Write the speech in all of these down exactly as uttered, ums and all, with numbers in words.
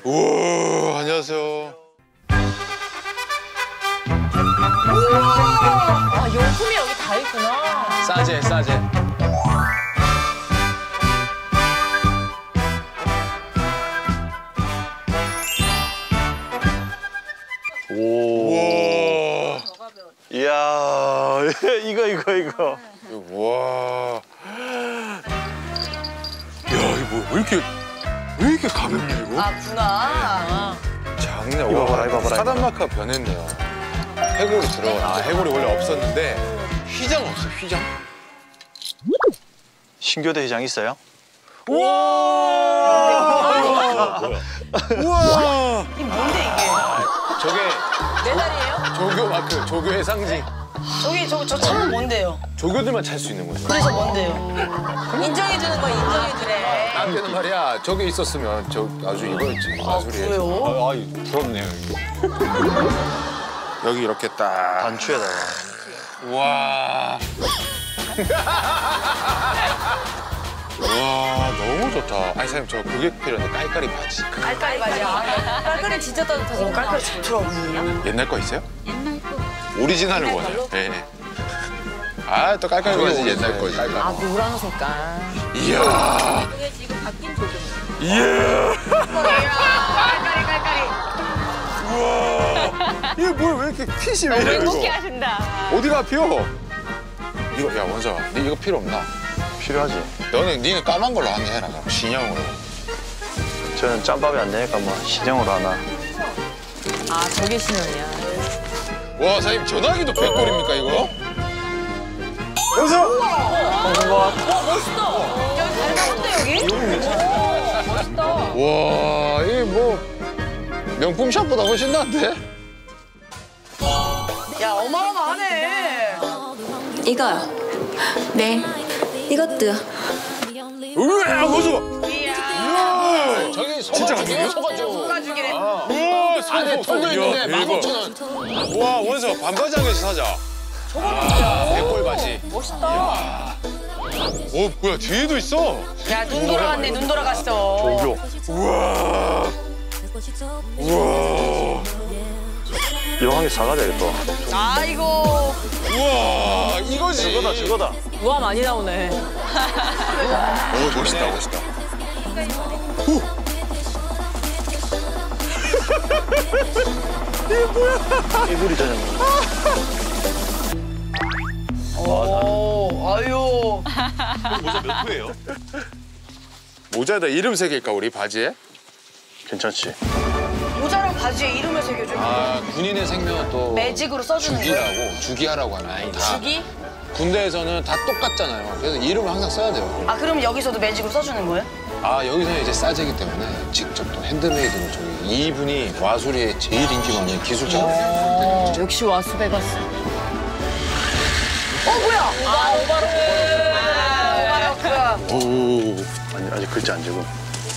우와, 안녕하세요. 아, 용품이 여기 다 있구나. 싸제, 싸제. 오. 우와. 이야, 이거, 이거, 이거. 와. 야, 이거 뭐, 왜 이렇게, 왜 이렇게 가볍냐, 이거? 아, 구나. 장난. 이거 와, 봐라, 이거 봐라. 사단마크가 변했네요. 해골이 들어가. 아, 해골이 원래 없었는데 휘장 없어, 휘장? 신교대 회장 있어요? 우와! 우와! 이게 뭔데, 이게? 저게 메달이에요? 조교 마크, 조교의 상징. 저기, 저, 저 차는 뭔데요? 조교들만 찰 수 있는 거죠. 그래서 뭔데요? 인정해주는 거 인정해주래. 나한테는 말이야, 저게 있었으면 저 아주 이거였지. 마술이. 그래요? 아, 아 부럽네요, 이거. 여기 이렇게 딱. 단추에다가. 와. 와, 너무 좋다. 아니, 사장님, 저 그게 필요한데, 깔깔이 바지. 깔깔이 바지야. 깔깔이 진짜 따뜻하죠. 깔깔이 좋더라고요. 옛날 거 있어요? 옛날 거. 오리지널을 원해요. 예. 네. 아, 또 깔깔이 바지 옛날 거지. 깔깔. 아, 노란 색깔. 이야. 그게 지금 바뀐 조금. 이야. 깔깔이, 깔깔이. 우와. 이게 뭐야, 왜 이렇게 핏이 왜 이래, 이거? 하신다. 어디가 피어? 이거, 야, 원서아, 네 이거 필요 없나? 필요하지. 너는, 니는 까만 걸로 하나 해라, 그럼. 신형으로. 저는 짬밥이 안 되니까 뭐 신형으로 하나. 아, 저게 신형이야. 와, 사장님, 전화기도 백골입니까, 이거? 여보세요? 와, 멋있다. 여기 잘 나온다, 여기? 오, 멋있다. 와, 이게 뭐, 명품 샵보다 훨씬 나은데? 야, 어마어마하네. 이거요. 네. 이것도요. 우와, 보소! 이야. 저기 진짜 가죽이에요? 소가죽. 소가죽이네. 우와, 안에 통도 있는데 만 오천 원. 와, 원서 반바지에서 사자. 아, 백골 바지. 멋있다. 오, 뭐야, 뒤에도 있어. 야, 눈 돌아갔네, 눈 돌아갔어. 조교. 우와. 우와. 이거 한 개 사가야 되겠다. 아이고. 우와, 이거지. 저거다, 저거다. 우와, 많이 나오네. 오, 멋있다, 멋있다. 후. 이게 뭐야? 이불이 전혀. 오, 아유. 모자 몇 호예요? 모자에다 이름 새길까, 우리 바지에? 괜찮지. 모자랑 바지에 이름을 새겨줘. 아, 군인의 생명은 또 매직으로 써주는 거야? 주기라고, 주기하라고 하면 다. 주기? 군대에서는 다 똑같잖아요. 그래서 이름을 항상 써야 돼요. 아, 그럼 여기서도 매직으로 써주는 거예요? 아, 여기서는 이제 싸제기 때문에 직접 또 핸드메이드로 저기 이분이 와수리의 제일 인기 많은 기술자거든요. 역시 와스베가스. 어, 뭐야? 아, 오바로크. 아, 오바로크. 오. 아니, 아직 글자 안 적음.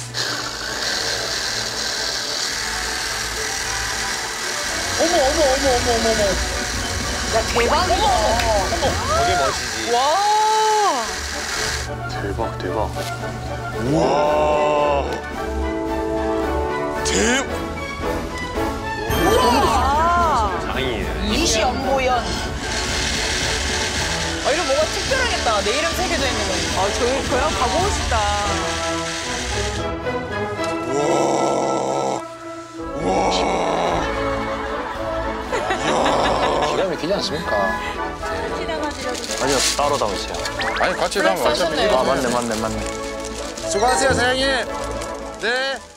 어머, 어머, 어머, 어머, 어머, 어머. 야, 대박이다. 어머, 저게 멋이지. 와. 대박, 대박. 와. 대. 우와. 장이네. 이시연보연. 아, 이런 뭔가 특별하겠다. 내 이름 새겨져 있는 거니. 아, 저, 저랑 가보고 싶다. 와. 와. 기가 막히지 않습니까? 아니요, 따로 담으세요. 아니, 같이 가면 어차피. 써셨네요. 아, 맞네, 맞네, 맞네. 수고하세요, 사장님. 네.